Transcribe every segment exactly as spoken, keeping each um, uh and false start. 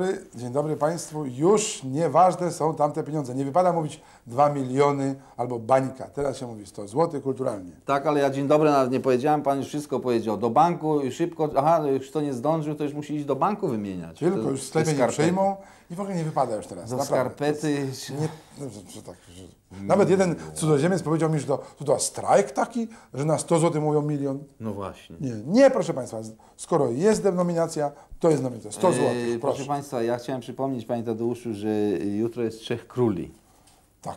dobry, dzień dobry Państwu. Już nieważne są tamte pieniądze. Nie wypada mówić dwa miliony albo bańka. Teraz się mówi sto złotych kulturalnie. Tak, ale ja dzień dobry nawet nie powiedziałem, Pan już wszystko powiedział. Do banku i szybko, aha, już kto nie zdążył, to już musi iść do banku wymieniać. Tylko to, już w sklepie nie przyjmą i w ogóle nie wypada już teraz. Do Naprawdę. skarpety. Nie, no, że, że tak, że... Nawet jeden cudzoziemiec powiedział mi, że to, to, to strajk taki, że na sto złotych mówią milion. No właśnie. Nie, nie, proszę Państwa, skoro jest denominacja, to jest nominacja. sto złotych, Eee, proszę. proszę Państwa, ja chciałem przypomnieć Panie Tadeuszu, że jutro jest Trzech Króli. Tak.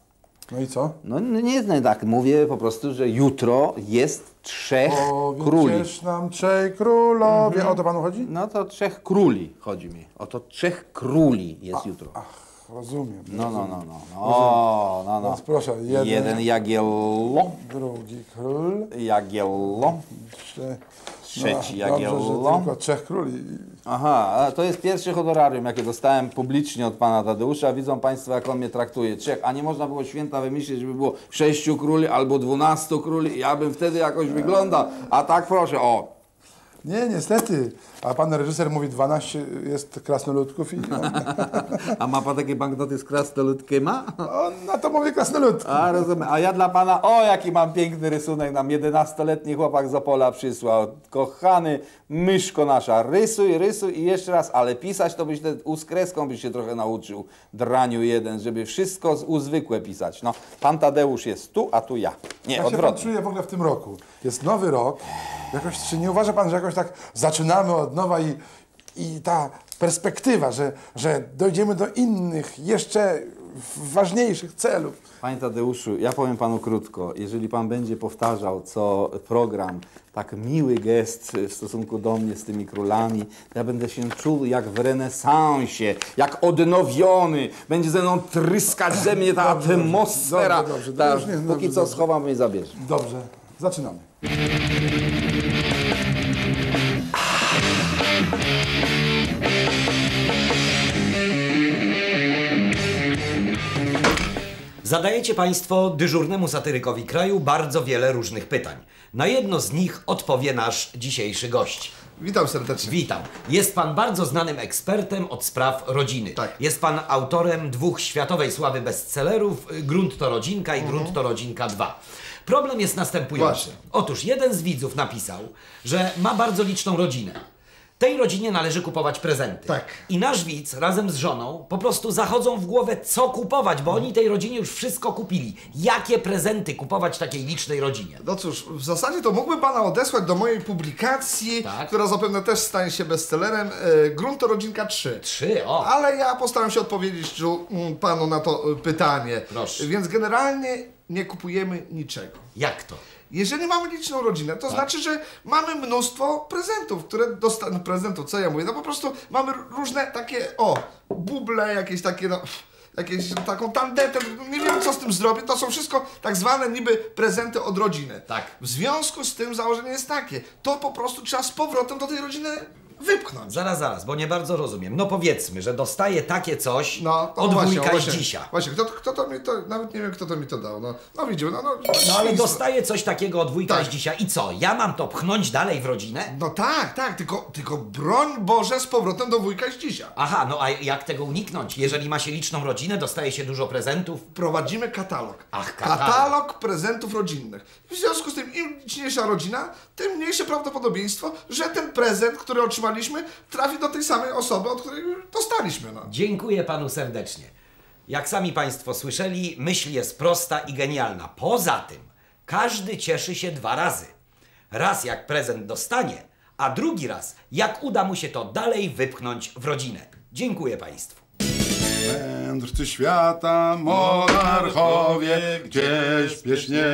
No i co? No nie jest tak, mówię po prostu, że jutro jest Trzech Króli. Powiedzcie nam trzej królowie. Mhm. O to Panu chodzi? No to Trzech Króli chodzi mi. O to Trzech Króli jest A, jutro. Ach, rozumiem. No, no, rozumiem. no, no. O, no, no. Więc proszę, jeden, jeden Jagiello, drugi król, Jagiello, trzy, trzeci no, Jagiello. dobrze, że tylko trzech króli. Aha, a to jest pierwsze honorarium, jakie dostałem publicznie od Pana Tadeusza. Widzą Państwo, jak on mnie traktuje. Trzech, a nie można było święta wymyślić, żeby było sześciu króli albo dwunastu króli. Ja bym wtedy jakoś wyglądał. A tak proszę, o. Nie, niestety. A pan reżyser mówi dwanaście jest krasnoludków i on, A ma Pan takie banknoty z krasnoludkiem? Ma? on na to mówi krasnoludki. A rozumiem. A ja dla Pana, o jaki mam piękny rysunek, nam jedenastoletni chłopak z Opola przysłał. Kochany myszko nasza, rysuj, rysuj i jeszcze raz, ale pisać to byś te, u z kreską byś się trochę nauczył, draniu jeden, żeby wszystko z, u zwykłe pisać. No, Pan Tadeusz jest tu, a tu ja. Nie, Jak się pan odwrotnie. czuje w ogóle w tym roku? Jest nowy rok. Jakoś, czy nie uważa Pan, że jakoś tak zaczynamy od nowa i, i ta perspektywa, że, że dojdziemy do innych, jeszcze ważniejszych celów? Panie Tadeuszu, ja powiem Panu krótko. Jeżeli Pan będzie powtarzał co program tak miły gest w stosunku do mnie z tymi królami, to ja będę się czuł jak w renesansie, jak odnowiony. Będzie ze mną tryskać ze mnie ta Dobrze, atmosfera. dobrze, dobrze, ta, dobrze, nie, póki dobrze, co dobrze. schowam i zabierze. Dobrze, zaczynamy. Zadajecie Państwo dyżurnemu satyrykowi kraju bardzo wiele różnych pytań. Na jedno z nich odpowie nasz dzisiejszy gość. Witam serdecznie. Witam. Jest Pan bardzo znanym ekspertem od spraw rodziny. Tak. Jest Pan autorem dwóch światowej sławy bestsellerów, Grunt to rodzinka i Mhm. Grunt to rodzinka dwa. Problem jest następujący. Właśnie. Otóż jeden z widzów napisał, że ma bardzo liczną rodzinę. Tej rodzinie należy kupować prezenty. Tak. I nasz widz razem z żoną po prostu zachodzą w głowę, co kupować, bo oni tej rodzinie już wszystko kupili. Jakie prezenty kupować takiej licznej rodzinie? No cóż, w zasadzie to mógłbym Pana odesłać do mojej publikacji, Tak. która zapewne też stanie się bestsellerem, e, Grunt to rodzinka trzy. Trzy, o. Ale ja postaram się odpowiedzieć tu, mm, Panu na to e, pytanie. Proszę. Więc generalnie nie kupujemy niczego. Jak to? Jeżeli mamy liczną rodzinę, to znaczy, że mamy mnóstwo prezentów, które dostaną. Prezentów, co ja mówię? No po prostu mamy różne takie, o, buble, jakieś takie, no, jakieś taką tandetę, nie wiem co z tym zrobię. To są wszystko tak zwane niby prezenty od rodziny. Tak. W związku z tym założenie jest takie, to po prostu trzeba z powrotem do tej rodziny wypchnąć. Zaraz, zaraz, bo nie bardzo rozumiem. No powiedzmy, że dostaję takie coś No, to od właśnie, wujka właśnie, i dzisia. Właśnie, kto, kto to mi to, nawet nie wiem kto to mi to dał, no, no widzimy, no, no, No ale dostaję coś takiego od wujka Tak. i dzisia i co? Ja mam to pchnąć dalej w rodzinę? No tak, tak, tylko, tylko broń Boże z powrotem do wujka i dzisia. Aha, no a jak tego uniknąć? Jeżeli ma się liczną rodzinę, dostaje się dużo prezentów. Prowadzimy katalog. Ach, katalog. Katalog prezentów rodzinnych. W związku z tym im liczniejsza rodzina, tym mniejsze prawdopodobieństwo, że ten prezent, który otrzymaliśmy, trafi do tej samej osoby, od której dostaliśmy. No. Dziękuję panu serdecznie. Jak sami państwo słyszeli, myśl jest prosta i genialna. Poza tym, każdy cieszy się dwa razy. Raz jak prezent dostanie, a drugi raz jak uda mu się to dalej wypchnąć w rodzinę. Dziękuję państwu. Mędrcy świata, monarchowie, gdzieś śpiesznie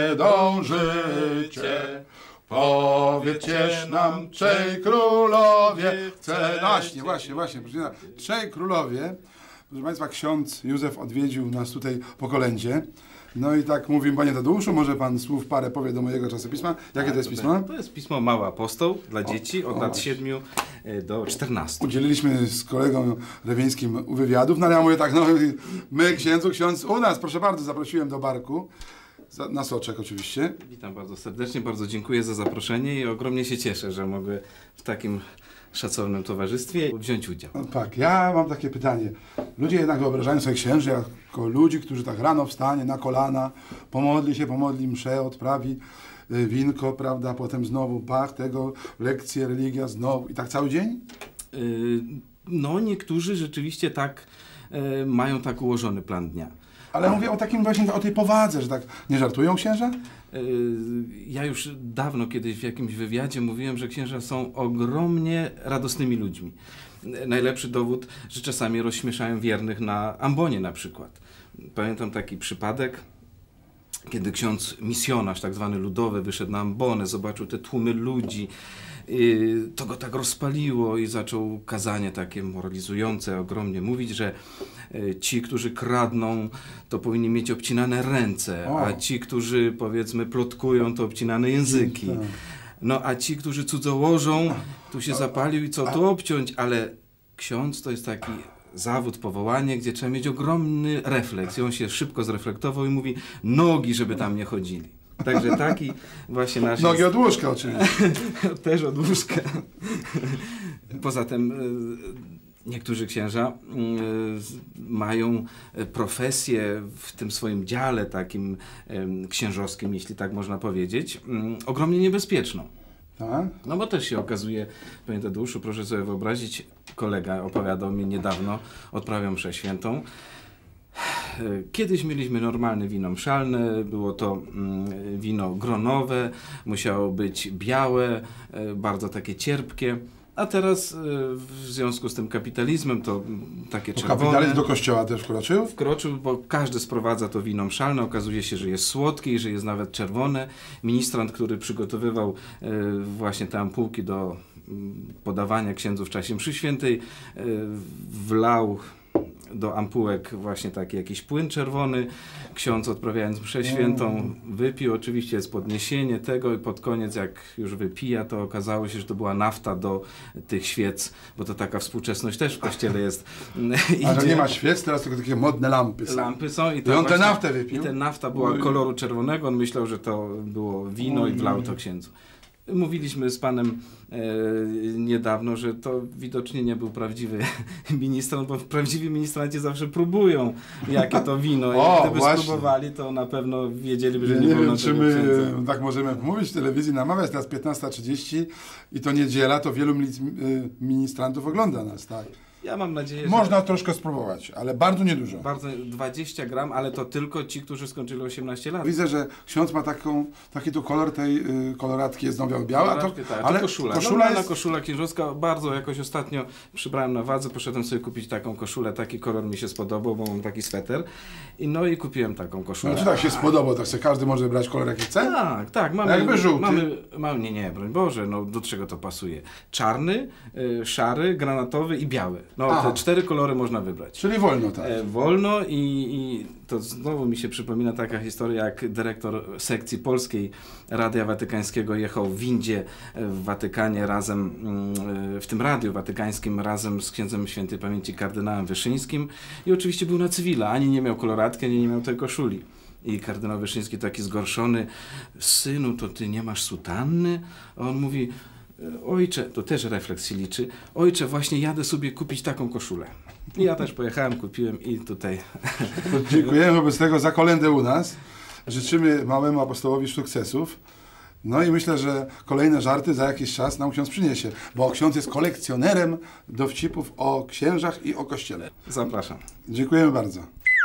dążycie. Powiedzcie nam, trzej królowie, chce... No właśnie, właśnie, właśnie, proszę, trzej królowie. Proszę Państwa, ksiądz Józef odwiedził nas tutaj po kolędzie. No i tak mówimy, Panie Tadeuszu, może Pan słów parę powie do mojego czasopisma. Jakie to jest pismo? To jest pismo Mały Apostoł dla dzieci od o lat właśnie. siedmiu do czternastu. Udzieliliśmy z kolegą Rewieńskim wywiadów, no ale ja mówię tak, no my księdzu, ksiądz u nas, proszę bardzo, zaprosiłem do barku. Za, na soczek oczywiście. Witam bardzo serdecznie, bardzo dziękuję za zaproszenie i ogromnie się cieszę, że mogę w takim szacownym towarzystwie wziąć udział. No tak, ja mam takie pytanie. Ludzie jednak wyobrażają sobie księży jako ludzi, którzy tak rano wstanie na kolana, pomodli się, pomodli mszę, odprawi y, winko, prawda, potem znowu pach tego, lekcje, religia, znowu i tak cały dzień? Yy, No, niektórzy rzeczywiście tak e, mają tak ułożony plan dnia. Ale mówię o takim właśnie, o tej powadze, że tak nie żartują księża? Yy, Ja już dawno kiedyś w jakimś wywiadzie mówiłem, że księża są ogromnie radosnymi ludźmi. Najlepszy dowód, że czasami rozśmieszają wiernych na ambonie na przykład. Pamiętam taki przypadek, kiedy ksiądz misjonarz, tak zwany ludowy, wyszedł na ambonę, zobaczył te tłumy ludzi, yy, to go tak rozpaliło i zaczął kazanie takie moralizujące, ogromnie mówić, że yy, ci, którzy kradną, to powinni mieć obcinane ręce, O. a ci, którzy powiedzmy plotkują, to obcinane języki. Tak. No a ci, którzy cudzołożą, tu się zapalił i co tu obciąć, ale ksiądz to jest taki zawód, powołanie, gdzie trzeba mieć ogromny refleks. I on się szybko zreflektował i mówi, nogi, żeby tam nie chodzili. Także taki właśnie nasz... Nogi od łóżka oczywiście. Też od łóżka. Poza tym y, niektórzy księża y, mają profesję w tym swoim dziale takim y, księżowskim, jeśli tak można powiedzieć, y, ogromnie niebezpieczną. Tak? No bo też się okazuje, panie Tadeuszu, proszę sobie wyobrazić, kolega opowiadał mi niedawno, odprawiał mszę świętą. Kiedyś mieliśmy normalne wino mszalne, było to mm, wino gronowe, musiało być białe, e, bardzo takie cierpkie, a teraz e, w związku z tym kapitalizmem to mm, takie Bo czerwone. kapitalizm do kościoła też wkroczył? Wkroczył, bo każdy sprowadza to wino mszalne, okazuje się, że jest słodkie i że jest nawet czerwone. Ministrant, który przygotowywał e, właśnie te ampułki do mm, podawania księdzu w czasie mszy świętej, e, wlał do ampułek właśnie taki jakiś płyn czerwony. Ksiądz, odprawiając mszę świętą, wypił. Oczywiście jest podniesienie tego i pod koniec, jak już wypija, to okazało się, że to była nafta do tych świec, bo to taka współczesność też w kościele jest. A że nie ma świec, teraz tylko takie modne lampy są. Lampy są i, I to on tę właśnie- naftę wypił? I ta nafta była Oj. koloru czerwonego, on myślał, że to było wino i wlał to księdzu. Mówiliśmy z panem e, niedawno, że to widocznie nie był prawdziwy ministrant, bo prawdziwi ministranci zawsze próbują, jakie to wino. I O, gdyby właśnie. spróbowali, to na pewno wiedzieliby, że Ja nie, nie wolno wiem, czy tego my księdza. e, tak możemy mówić w telewizji, namawiać, teraz piętnasta trzydzieści i to niedziela, to wielu milic- y, ministrantów ogląda nas, tak. Ja mam nadzieję, że Można troszkę spróbować, ale bardzo niedużo. bardzo dwadzieścia gram, ale to tylko ci, którzy skończyli osiemnaście lat. Widzę, że ksiądz ma taką, taki tu kolor tej y, koloratki jest znowu biały, a to, Koloratki, tak, ale to koszula. koszula Normalna jest... koszula księżowska. Bardzo jakoś ostatnio przybrałem na wadze, poszedłem sobie kupić taką koszulę, taki kolor mi się spodobał, bo mam taki sweter. I no i kupiłem taką koszulę. No, czy tak się spodoba, tak sobie każdy może brać kolor jaki chce? Tak, tak, mamy, Jakby żółty. mamy, mamy, nie, nie, broń Boże, no do czego to pasuje? Czarny, y, szary, granatowy i biały. No Aha. te cztery kolory można wybrać. Czyli wolno, tak. E, wolno i, i to znowu mi się przypomina taka historia, jak dyrektor sekcji polskiej Radia Watykańskiego jechał w windzie w Watykanie razem, mm, w tym radiu watykańskim razem z księdzem świętej pamięci kardynałem Wyszyńskim i oczywiście był na cywila, ani nie miał koloratki, ani nie miał tej koszuli. I kardynał Wyszyński taki zgorszony, synu, to ty nie masz sutanny? A on mówi, ojcze, to też refleks się liczy, ojcze, właśnie jadę sobie kupić taką koszulę. I ja też pojechałem, kupiłem i tutaj... To dziękujemy wobec tego za kolędę u nas. Życzymy małemu apostołowi sukcesów. No i myślę, że kolejne żarty za jakiś czas nam ksiądz przyniesie, bo ksiądz jest kolekcjonerem dowcipów o księżach i o kościele. Zapraszam. Dziękujemy bardzo.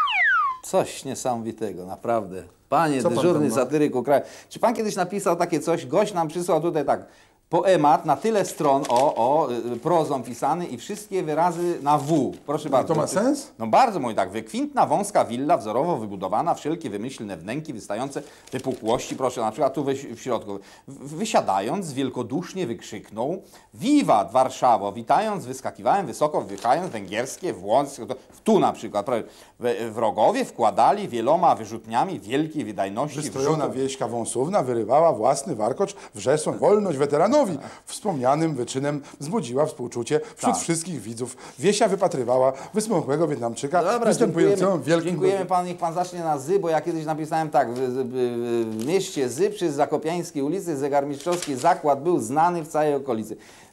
Coś niesamowitego, naprawdę. Panie Co pan dyżurny tam ma? satyryku kraju. Czy pan kiedyś napisał takie coś? Gość nam przysłał tutaj tak, poemat na tyle stron, o, o, y, prozą pisany i wszystkie wyrazy na W. Proszę bardzo. to ma sens? No bardzo, mój tak. Wykwintna, wąska willa, wzorowo wybudowana, wszelkie wymyślne wnęki wystające wypukłości, proszę, na przykład tu w, w środku. W, wysiadając, wielkodusznie wykrzyknął: Wiwat Warszawo! Witając, wyskakiwałem wysoko, wdychając węgierskie, włoskie, to- tu na przykład. Proszę, w- wrogowie wkładali wieloma wyrzutniami wielkiej wydajności Wystrojona wrzutów. wieśka wąsówna wyrywała własny warkocz wrzesłą wolność weteranowi. Wspomnianym wyczynem wzbudziła współczucie wśród Tak. wszystkich widzów. Wiesia wypatrywała wysmąchłego Wietnamczyka Dobra, występującego dziękujemy, w wielkim... dziękujemy pan, niech pan zacznie na Zy, bo ja kiedyś napisałem tak, w, w, w mieście Zy przy Zakopiańskiej ulicy Zegarmistrzowski zakład był znany w całej okolicy.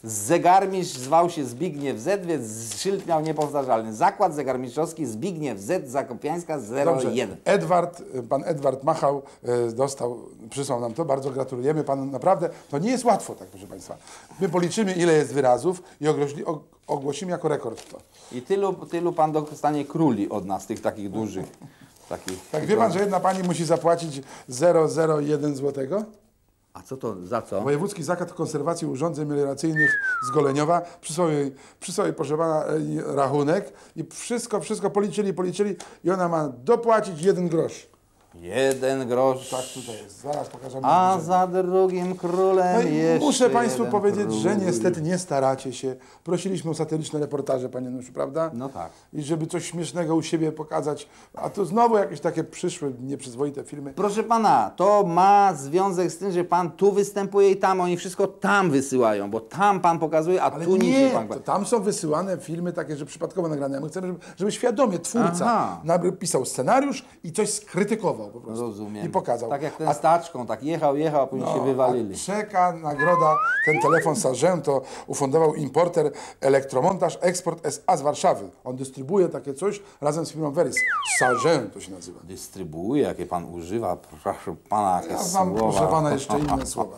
Zegarmistrz zwał się Zbigniew Z, więc szyld miał niepowtarzalny. Zakład zegarmistrzowski Zbigniew Z, Zakopiańska zero jeden. Edward, pan Edward Machał e, dostał, przysłał nam to, bardzo gratulujemy panu, naprawdę, to nie jest łatwo, tak proszę państwa. My policzymy, ile jest wyrazów i ogłosi, og, ogłosimy jako rekord to. I tylu, tylu pan dostanie króli od nas, tych takich dużych. Takich, Tak, wie pan, że jedna pani musi zapłacić zero przecinek zero jeden złotego? A co to, za co? Wojewódzki Zakład Konserwacji Urządzeń Melioracyjnych z Goleniowa przysłał jej, przysłał jej, proszę pana, rachunek i wszystko, wszystko policzyli, policzyli i ona ma dopłacić jeden grosz. Jeden grosz. Tak, tutaj jest. Zaraz pokażemy. A za drugim królem No i jeszcze muszę państwu jeden powiedzieć, król. że niestety nie staracie się. Prosiliśmy o satyryczne reportaże, panie Januszu, prawda? No tak. I żeby coś śmiesznego u siebie pokazać, a to znowu jakieś takie przyszłe, nieprzyzwoite filmy. Proszę pana, to ma związek z tym, że pan tu występuje i tam, oni wszystko tam wysyłają, bo tam pan pokazuje, a Ale tu nic nie nie, pan. to tam są wysyłane filmy takie, że przypadkowo nagrane. My chcemy, żeby, żeby świadomie twórca Aha. napisał scenariusz i coś skrytykował po prostu. Rozumiem. I pokazał. Tak jak ten A- z taczką, tak jechał, jechał, a później się wywalili. A czeka nagroda, ten telefon Sargento ufundował importer Elektromontaż Eksport S A z Warszawy. On dystrybuuje takie coś razem z firmą Veris. Sargento się nazywa. Dystrybuuje, jakie pan używa, proszę pana, jakie Ja znam, słowa. proszę pana, jeszcze inne słowa.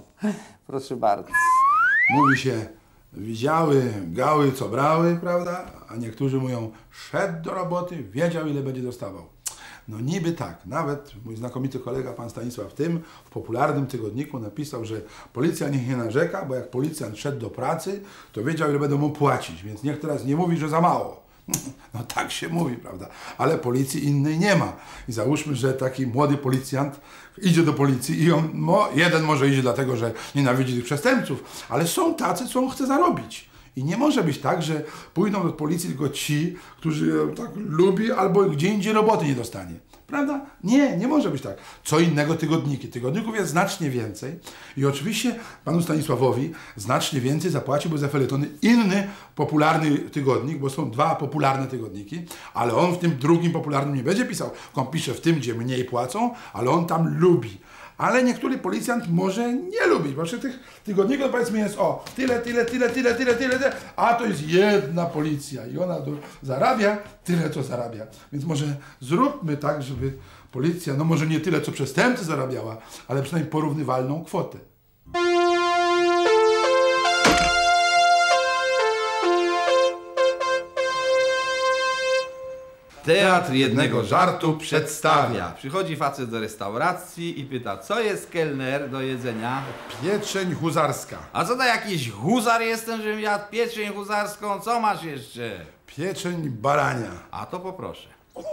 Proszę bardzo. Mówi się, widziały gały, co brały, prawda? A niektórzy mówią, szedł do roboty, wiedział, ile będzie dostawał. No niby tak. Nawet mój znakomity kolega, pan Stanisław Tym, w popularnym tygodniku napisał, że policja niech nie narzeka, bo jak policjant szedł do pracy, to wiedział, ile będą mu płacić, więc niech teraz nie mówi, że za mało. No tak się mówi, prawda? Ale policji innej nie ma. I załóżmy, że taki młody policjant idzie do policji i on, mo, jeden może idzie dlatego, że nienawidzi tych przestępców, ale są tacy, co on chce zarobić. I nie może być tak, że pójdą do policji tylko ci, którzy tak lubi albo gdzie indziej roboty nie dostanie. Prawda? Nie, nie może być tak. Co innego tygodniki. Tygodników jest znacznie więcej i oczywiście panu Stanisławowi znacznie więcej zapłaciłby za felietony inny popularny tygodnik, bo są dwa popularne tygodniki, ale on w tym drugim popularnym nie będzie pisał. On pisze w tym, gdzie mniej płacą, ale on tam lubi. Ale niektóry policjant może nie lubić, bo przy tych tygodnikach powiedzmy jest o tyle, tyle, tyle, tyle, tyle, tyle, tyle, a to jest jedna policja i ona do, zarabia tyle, co zarabia. Więc może zróbmy tak, żeby policja, no może nie tyle, co przestępcy zarabiała, ale przynajmniej porównywalną kwotę. Teatr jednego żartu przedstawia. Przychodzi facet do restauracji i pyta, co jest kelner do jedzenia? Pieczeń huzarska. A co to jakiś huzar jestem, żebym jadł pieczeń huzarską? Co masz jeszcze? Pieczeń barania. A to poproszę.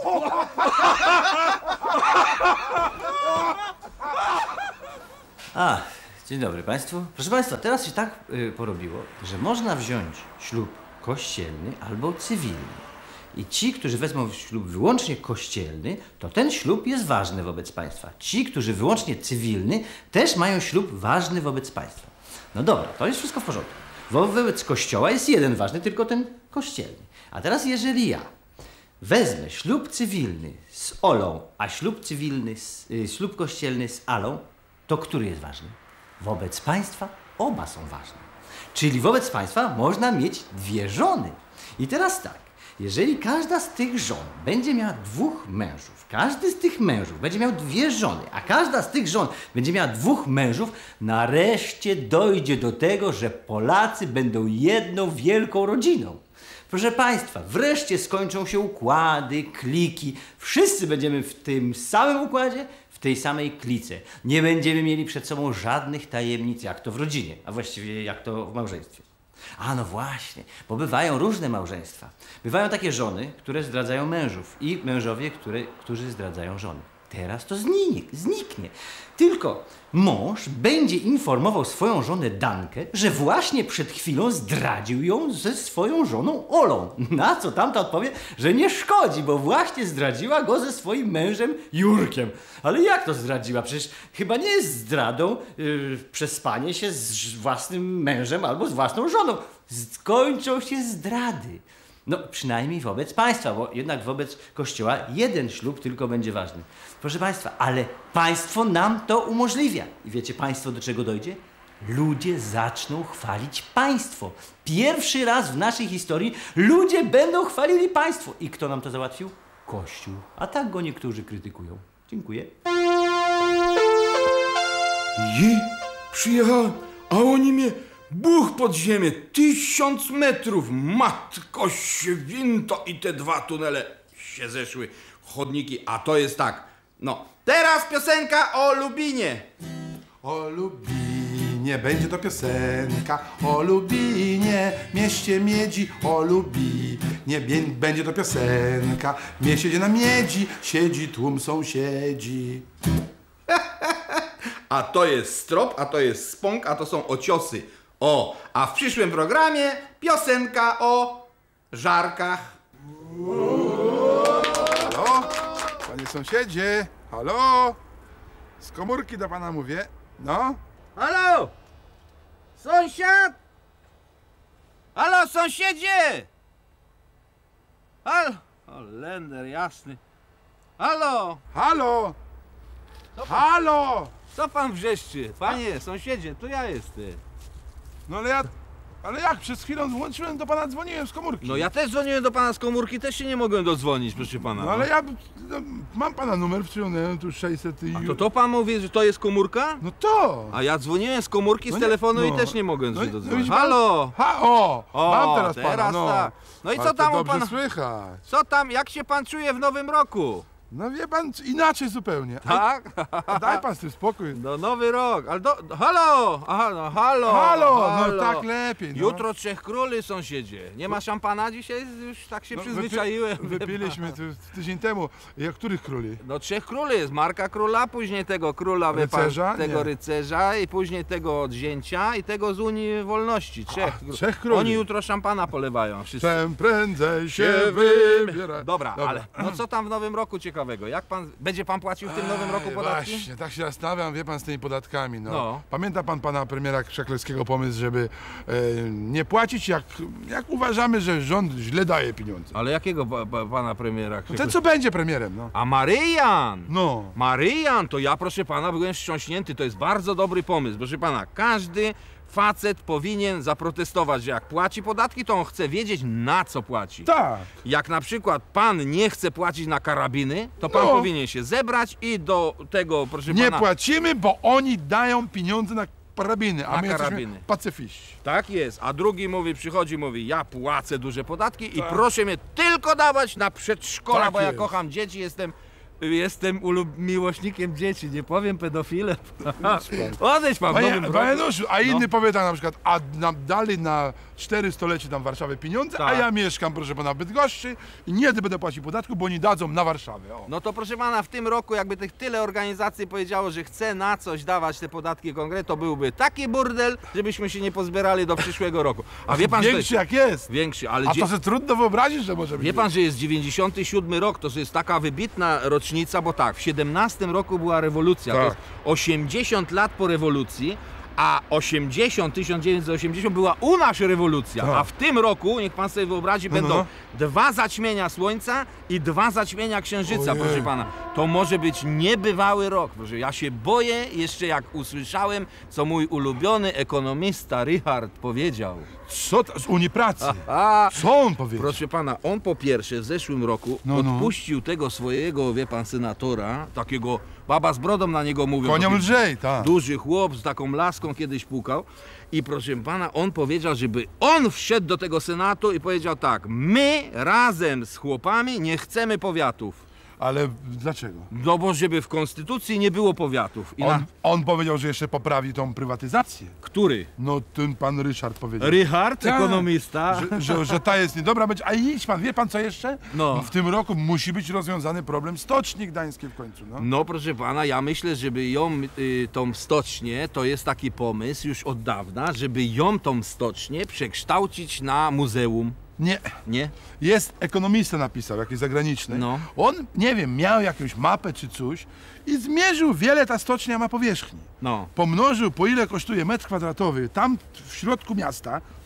A, dzień dobry Państwu. Proszę Państwa, teraz się tak y, porobiło, że można wziąć ślub kościelny albo cywilny. I ci, którzy wezmą ślub wyłącznie kościelny, to ten ślub jest ważny wobec państwa. Ci, którzy wyłącznie cywilny, też mają ślub ważny wobec państwa. No dobra, to jest wszystko w porządku. Wobec kościoła jest jeden ważny, tylko ten kościelny. A teraz jeżeli ja wezmę ślub cywilny z Olą, a ślub cywilny, z, y, ślub kościelny z Alą, to który jest ważny? Wobec państwa oba są ważne. Czyli wobec państwa można mieć dwie żony. I teraz tak, jeżeli każda z tych żon będzie miała dwóch mężów, każdy z tych mężów będzie miał dwie żony, a każda z tych żon będzie miała dwóch mężów, nareszcie dojdzie do tego, że Polacy będą jedną wielką rodziną. Proszę Państwa, wreszcie skończą się układy, kliki. Wszyscy będziemy w tym samym układzie, w tej samej klice. Nie będziemy mieli przed sobą żadnych tajemnic, jak to w rodzinie, a właściwie jak to w małżeństwie. A no właśnie, bo bywają różne małżeństwa. Bywają takie żony, które zdradzają mężów i mężowie, które, którzy zdradzają żony. Teraz to znik, zniknie. Tylko mąż będzie informował swoją żonę Dankę, że właśnie przed chwilą zdradził ją ze swoją żoną Olą. Na co tamta odpowie, że nie szkodzi, bo właśnie zdradziła go ze swoim mężem Jurkiem. Ale jak to zdradziła? Przecież chyba nie jest zdradą yy, przespanie się z własnym mężem albo z własną żoną. Skończą się zdrady. No przynajmniej wobec państwa, bo jednak wobec Kościoła jeden ślub tylko będzie ważny. Proszę Państwa, ale państwo nam to umożliwia. I wiecie państwo, do czego dojdzie? ludzie zaczną chwalić państwo. Pierwszy raz w naszej historii ludzie będą chwalili państwo. I kto nam to załatwił? Kościół. A tak go niektórzy krytykują. Dziękuję. I przyjechałem, a oni mnie buch pod ziemię, tysiąc metrów, matko święto, i te dwa tunele się zeszły, chodniki, a to jest tak, no, teraz piosenka o Lubinie. O Lubinie, będzie to piosenka o Lubinie, mieście miedzi, o Lubinie, bie- będzie to piosenka, w mieście na miedzi, siedzi tłum sąsiedzi. A to jest strop, a to jest spąk, a to są ociosy. O, a w przyszłym programie piosenka o żarkach. Halo? Panie sąsiedzie, halo? Z komórki do pana mówię, no? Halo! Sąsiad! Halo, sąsiedzie! Halo! O, lender jasny. Halo! Halo? Halo? Co pan wrzeszczy? Panie, sąsiedzie, tu ja jestem. No ale ja, ale jak, przed chwilą włączyłem, do pana dzwoniłem z komórki. No ja też dzwoniłem do pana z komórki, też się nie mogłem dodzwonić, proszę pana. No ale ja, no, mam pana numer, wciągnąłem tu sześćset i... A to to pan mówi, że to jest komórka? No to! A ja dzwoniłem z komórki, z No nie- telefonu no. i też nie mogłem No się i- no dodzwonić. widzi pan- Halo! Ha, o! O, mam teraz, pana, teraz no. tak. No i Ale co to tam u dobrze pana? słychać. Co tam, jak się pan czuje w nowym roku? No wie pan, inaczej zupełnie. Tak? A, daj pan z tym spokój. No nowy rok, ale do, halo! Aha, no halo! Halo, halo. no tak lepiej, no. Jutro Trzech Króli, sąsiedzie. Nie ma szampana dzisiaj? Już tak się No, przyzwyczaiłem. Wypi wypiliśmy tu tydzień temu. Jak których króli? No Trzech Króli jest, Marka Króla, później tego króla, wie pan, Rycerza? tego Nie. rycerza i później tego od zięcia i tego z Unii Wolności. Trzech, A, trzech króli. Oni jutro szampana polewają wszyscy. Czem prędzej się Się wybiera. Dobra, ale no co tam w nowym roku ciekawego? Jak pan, będzie pan płacił w tym nowym roku Ej, podatki? Właśnie, tak się zastanawiam, wie pan, z tymi podatkami. No. No. Pamięta pan pana premiera Krzakleckiego pomysł, żeby e, nie płacić, jak, jak uważamy, że rząd źle daje pieniądze. Ale jakiego pa, pa, pana premiera? No ten, co będzie premierem, no. A Maryjan! No. Maryjan, to ja proszę pana byłem wstrząśnięty, to jest bardzo dobry pomysł. Proszę pana, każdy facet powinien zaprotestować, że jak płaci podatki, to on chce wiedzieć, na co płaci. Tak. Jak na przykład pan nie chce płacić na karabiny, to pan No. powinien się zebrać i do tego, proszę Nie pana... płacimy, bo oni dają pieniądze na karabiny, a Na my karabiny. jesteśmy pacyfiści. Tak jest, a drugi mówi, przychodzi, mówi, ja płacę duże podatki i Tak. proszę mnie tylko dawać na przedszkola, Tak bo ja jest. kocham dzieci, jestem... Jestem ulub... miłośnikiem dzieci, nie powiem pedofilem. Odejdź pan w Panie, nowym roku. panie Nuszu, a inny No. powie tak na przykład, a nam dali na cztery stolecie tam Warszawy pieniądze, a Tak. ja mieszkam, proszę pana, w Bydgoszczy i nie będę płacił podatku, bo oni dadzą na Warszawę. O. No to proszę pana, w tym roku jakby tych tyle organizacji powiedziało, że chce na coś dawać te podatki konkretne, to byłby taki burdel, żebyśmy się nie pozbierali do przyszłego roku. A wie pan, że to Większy jest... jak jest. Większy, ale... A dzie- to sobie trudno wyobrazić, że może być. Wie pan, że jest dziewięćdziesiąty siódmy rok, to jest taka wybitna rocznica, bo tak, w siedemnastym roku była rewolucja, to Tak. jest osiemdziesiąt lat po rewolucji, a osiemdziesiąt, tysiąc dziewięćset osiemdziesiąt była u nas rewolucja, Tak. a w tym roku, niech pan sobie wyobrazi, No, będą no. dwa zaćmienia słońca i dwa zaćmienia księżyca, Ojej. proszę pana. To może być niebywały rok, proszę. Ja się boję jeszcze jak usłyszałem, co mój ulubiony ekonomista Richard powiedział. Co to, z Unii Pracy? A, Co on powiedział? Proszę pana, on po pierwsze w zeszłym roku No, no. odpuścił tego swojego, wie pan, senatora, takiego baba z brodą na niego mówił. Koniom taki lżej, tak. Duży chłop z taką laską kiedyś pukał. I proszę pana, on powiedział, żeby on wszedł do tego senatu i powiedział tak, my razem z chłopami nie chcemy powiatów. Ale dlaczego? No bo żeby w konstytucji nie było powiatów. I On, na... on powiedział, że jeszcze poprawi tą prywatyzację. Który? No ten pan Ryszard powiedział. Richard, Tak. ekonomista. Że, że, że ta jest niedobra być. A idź pan, wie pan co jeszcze? No. W tym roku musi być rozwiązany problem Stoczni Gdańskiej w końcu. No. No proszę pana, ja myślę, żeby ją, y, tą stocznię, to jest taki pomysł już od dawna, żeby ją, tą stocznię, przekształcić na muzeum. Nie. Nie? Jest ekonomista napisał, jakiś zagraniczny. No. On, nie wiem, miał jakąś mapę czy coś i zmierzył, wiele ta stocznia ma powierzchni. No. Pomnożył, po ile kosztuje metr kwadratowy tam w środku miasta,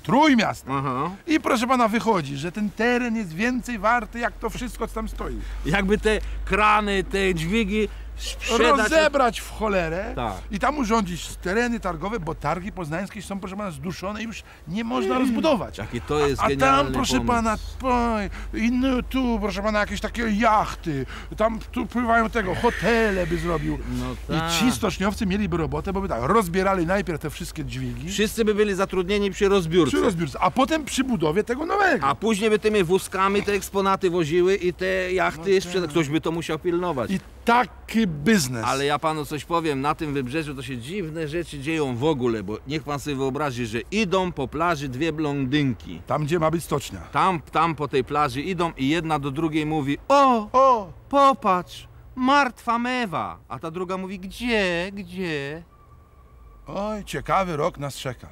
Trójmiasta. Aha. I proszę pana, wychodzi, że ten teren jest więcej warty, jak to wszystko, co tam stoi. Jakby te krany, te dźwigi sprzedać... Rozebrać w cholerę Tak. i tam urządzić tereny targowe, bo targi poznańskie są, proszę pana, zduszone i już nie można rozbudować. Jaki to jest A, a tam, genialny proszę pomysł. pana, oj, inny, tu, proszę pana, jakieś takie jachty, tam tu pływają tego, hotele by zrobił. No tak. I ci stoczniowcy mieliby robotę, bo by tak, rozbierali najpierw te wszystkie dźwigi Wszyscy by byli zatrudnieni przy rozbiórce. przy rozbiórce, a potem przy budowie tego nowego. A później by tymi wózkami te eksponaty woziły i te jachty sprzeda... Ktoś by to musiał pilnować. I taki biznes. Ale ja panu coś powiem, na tym wybrzeżu to się dziwne rzeczy dzieją w ogóle, bo niech pan sobie wyobrazi, że idą po plaży dwie blondynki. Tam, gdzie ma być stocznia. Tam, tam po tej plaży idą i jedna do drugiej mówi: o, O! popatrz, martwa mewa. A ta druga mówi: gdzie, gdzie? Oj, ciekawy rok nas czeka.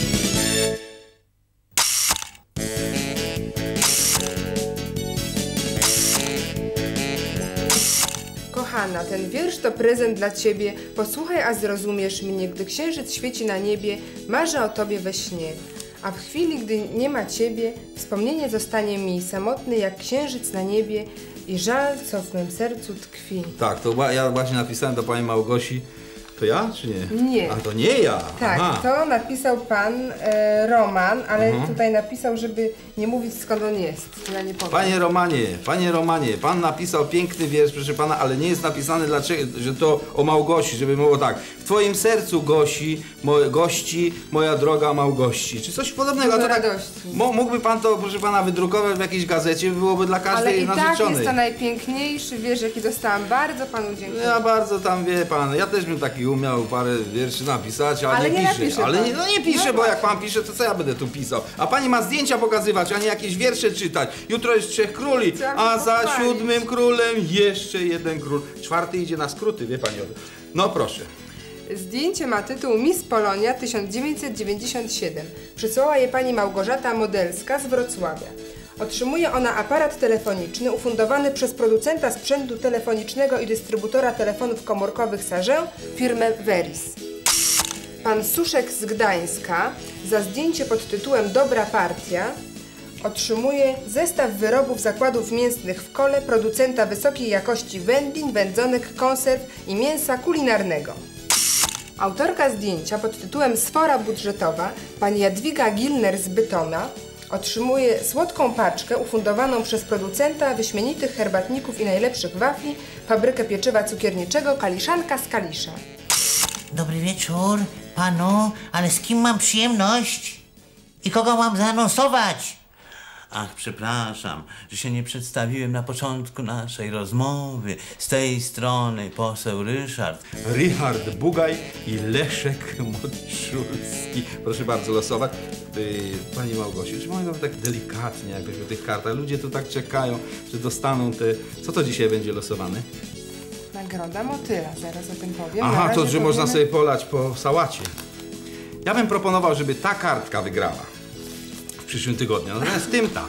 Kochana, ten wiersz to prezent dla ciebie. Posłuchaj, a zrozumiesz mnie. Gdy księżyc świeci na niebie, marzę o tobie we śnie. A w chwili, gdy nie ma ciebie, wspomnienie zostanie mi samotny jak księżyc na niebie i żal, co w mym sercu tkwi. Tak, to wa- ja właśnie napisałem do pani Małgosi. To ja, czy nie? Nie. A to nie ja. Tak, Aha. to napisał pan e, Roman, ale tutaj napisał, żeby nie mówić, skąd on jest. To ja nie powiem. Panie Romanie, panie Romanie, pan napisał piękny wiersz, proszę pana, ale nie jest napisane, dlaczego, że to o Małgosi, żeby było tak. W twoim sercu gości, moje gości, moja droga Małgości. Czy coś podobnego. Dużo To tak, radości. mo- mógłby pan to, proszę pana, wydrukować w jakiejś gazecie, byłoby dla Ale każdej i tak narzeczonej. jest to najpiękniejszy wiersz, jaki dostałam. Bardzo panu dziękuję. Ja bardzo tam, wie pan, ja też bym taki umiał parę wierszy napisać, ale, Ale nie, nie piszę. napisze Ale pan. nie, no nie piszę, No bo jak pan pisze, to co ja będę tu pisał? A pani ma zdjęcia pokazywać, a nie jakieś wiersze czytać. Jutro jest trzech króli, Chciałam a się za pochwalić. siódmym królem jeszcze jeden król. Czwarty idzie na skróty, wie pani o tym. No proszę. Zdjęcie ma tytuł Miss Polonia tysiąc dziewięćset dziewięćdziesiąt siedem. Przysłała je pani Małgorzata Modelska z Wrocławia. Otrzymuje ona aparat telefoniczny ufundowany przez producenta sprzętu telefonicznego i dystrybutora telefonów komórkowych Sargę, firmę Veris. Pan Suszek z Gdańska za zdjęcie pod tytułem Dobra partia otrzymuje zestaw wyrobów zakładów mięsnych w Kole, producenta wysokiej jakości wędlin, wędzonek, konserw i mięsa kulinarnego. Autorka zdjęcia pod tytułem Sfora budżetowa, pani Jadwiga Gilner z Bytona, otrzymuje słodką paczkę ufundowaną przez producenta wyśmienitych herbatników i najlepszych wafli, fabrykę pieczywa cukierniczego Kaliszanka z Kalisza. Dobry wieczór panu, ale z kim mam przyjemność? I kogo mam zaanonsować? Ach, przepraszam, że się nie przedstawiłem na początku naszej rozmowy. Z tej strony poseł Ryszard. Richard Bugaj i Leszek Modszulski. Proszę bardzo losować. Yy, Pani Małgosiu, czy mogę tak delikatnie jakoś o tych kartach? Ludzie tu tak czekają, że dostaną te... Co to dzisiaj będzie losowane? Nagroda motyla, zaraz o tym powiem. Na Aha, razie to, że można powiemy- sobie polać po sałacie. Ja bym proponował, żeby ta kartka wygrała w przyszłym tygodniu. Natomiast w tym ta.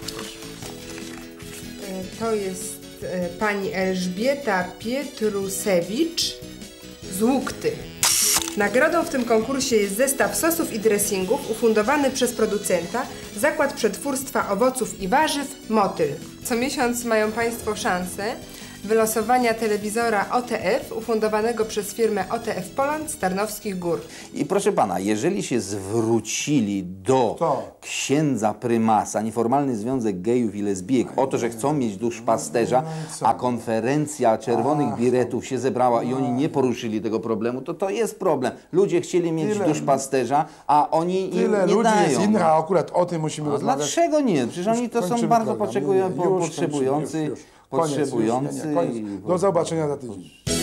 E, To jest e, pani Elżbieta Pietrusewicz z Łukty. Nagrodą w tym konkursie jest zestaw sosów i dressingów ufundowany przez producenta Zakład Przetwórstwa Owoców i Warzyw Motyl. Co miesiąc mają państwo szansę wylosowania telewizora O T F ufundowanego przez firmę O T F Poland z Tarnowskich Gór. I proszę pana, jeżeli się zwrócili do To. księdza prymasa, nieformalny związek gejów i lesbijek, o to, że chcą mieć duszpasterza, a konferencja czerwonych biretów się zebrała i oni nie poruszyli tego problemu, to to jest problem. Ludzie chcieli mieć Tyle- duszpasterza, a oni im Tyle nie ludzi dają. jest innych, a akurat o tym musimy A rozmawiać. dlaczego nie? Przecież Już oni to są kończymy bardzo program. potrzebują, Nie, nie, już potrzebujący, kończymy, już, już. Koniec, już, potrzebujący. nie, nie, koniec. i- Do zobaczenia za tydzień.